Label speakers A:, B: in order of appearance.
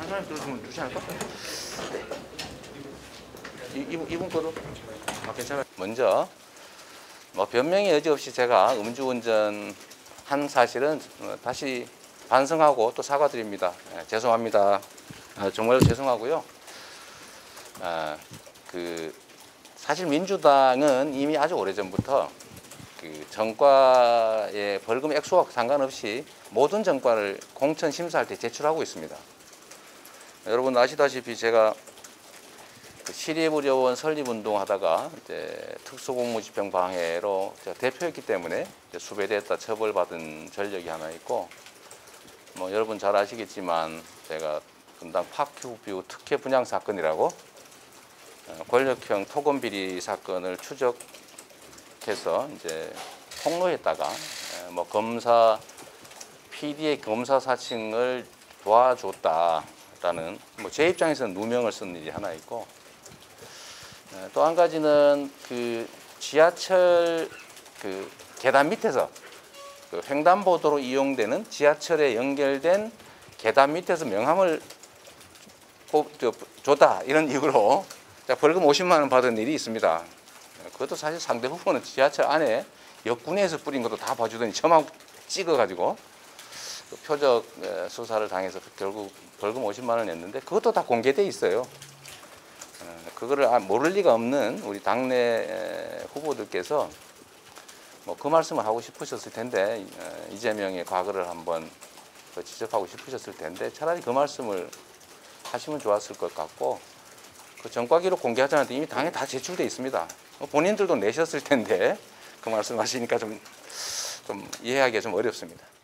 A: 하나 들어주면 좋지 않을까? 이분 거도 괜찮아요. 먼저 뭐 변명의 여지 없이 제가 음주운전 한 사실은 다시 반성하고 또 사과드립니다. 죄송합니다. 정말 죄송하고요. 사실 민주당은 이미 아주 오래전부터 그 전과의 벌금 액수와 상관없이 모든 전과를 공천 심사할 때 제출하고 있습니다. 여러분 아시다시피 제가 시립의료원 설립운동 하다가 이제 특수공무집행 방해로 제가 대표였기 때문에 수배됐다 처벌받은 전력이 하나 있고, 뭐 여러분 잘 아시겠지만 제가 분당 파크뷰 특혜 분양 사건이라고 권력형 토건 비리 사건을 추적해서 이제 폭로했다가 뭐 검사 PD의 검사 사칭을 도와줬다라는 뭐 제 입장에서는 누명을 쓴 일이 하나 있고, 또 한 가지는 그 지하철 그 계단 밑에서 그 횡단보도로 이용되는 지하철에 연결된 계단 밑에서 명함을 줬다 이런 이유로 벌금 50만 원 받은 일이 있습니다. 그것도 사실 상대 후보는 지하철 안에 역군에서 뿌린 것도 다 봐주더니 저만 찍어가지고 표적 수사를 당해서 결국 벌금 50만 원 냈는데 그것도 다 공개돼 있어요. 그거를 모를 리가 없는 우리 당내 후보들께서 뭐 그 말씀을 하고 싶으셨을 텐데, 이재명의 과거를 한번 더 지적하고 싶으셨을 텐데 차라리 그 말씀을 하시면 좋았을 것 같고, 그 전과 기록 공개하지 않았는데 이미 당에 다 제출돼 있습니다. 본인들도 내셨을 텐데 그 말씀 하시니까 좀 이해하기가 좀 어렵습니다.